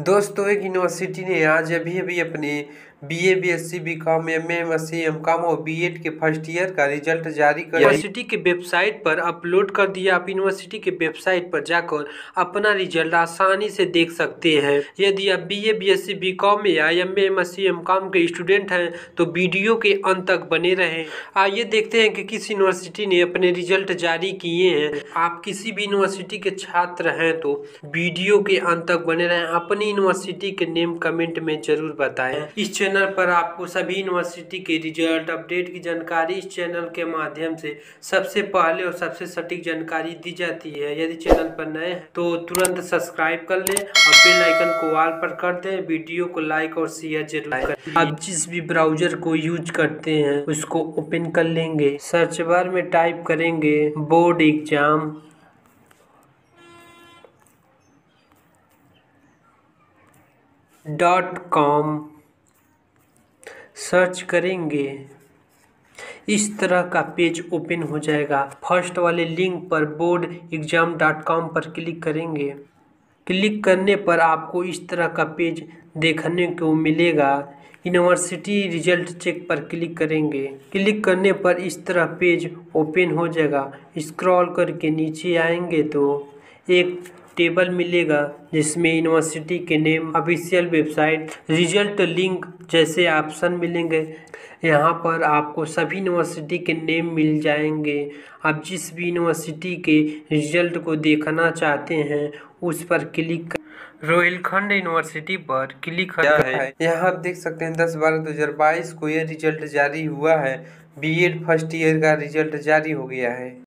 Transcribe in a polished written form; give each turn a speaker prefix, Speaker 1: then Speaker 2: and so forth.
Speaker 1: दोस्तों, एक यूनिवर्सिटी ने आज अभी अभी अपने BA, BSc, BCom, MA, MSc, MCom और बीएड के फर्स्ट ईयर का रिजल्ट जारी कर यूनिवर्सिटी के वेबसाइट पर अपलोड कर दिया। आप यूनिवर्सिटी के वेबसाइट पर जाकर अपना रिजल्ट आसानी से देख सकते हैं। यदि आप बीए, बीएससी, बीकॉम या एमए, एमएससी, एमकॉम के स्टूडेंट हैं तो वीडियो के अंत तक बने रहें। आइए देखते हैं कि किस यूनिवर्सिटी ने अपने रिजल्ट जारी किए हैं। आप किसी भी यूनिवर्सिटी के छात्र हैं तो वीडियो के अंत तक बने रहें। अपनी यूनिवर्सिटी के नेम कमेंट में जरूर बताएं। इस चैनल पर आपको सभी यूनिवर्सिटी के रिजल्ट अपडेट की जानकारी इस चैनल के माध्यम से सबसे पहले और सबसे सटीक जानकारी दी जाती है। यदि चैनल पर नए हैं तो तुरंत सब्सक्राइब कर लें और बेल आइकन को ऑल पर कर दें। वीडियो को लाइक और शेयर जरूर करें। आप जिस भी ब्राउजर को यूज करते हैं उसको ओपन कर लेंगे। सर्च बार में टाइप करेंगे बोर्ड एग्जाम .com सर्च करेंगे। इस तरह का पेज ओपन हो जाएगा। फर्स्ट वाले लिंक पर boardexam.com पर क्लिक करेंगे। क्लिक करने पर आपको इस तरह का पेज देखने को मिलेगा। यूनिवर्सिटी रिजल्ट चेक पर क्लिक करेंगे। क्लिक करने पर इस तरह पेज ओपन हो जाएगा। स्क्रॉल करके नीचे आएंगे तो एक टेबल मिलेगा जिसमें यूनिवर्सिटी के name, official website, result link जैसे ऑप्शन मिलेंगे। यहाँ पर आपको सभी यूनिवर्सिटी के नेम मिल जाएंगे। आप जिस भी यूनिवर्सिटी के रिजल्ट को देखना चाहते हैं उस पर क्लिक रोहिलखंड यूनिवर्सिटी पर क्लिक किया है। यहाँ आप देख सकते हैं 10/12/2022 को यह रिजल्ट जारी हुआ है। बीएड फर्स्ट ईयर का रिजल्ट जारी हो गया है।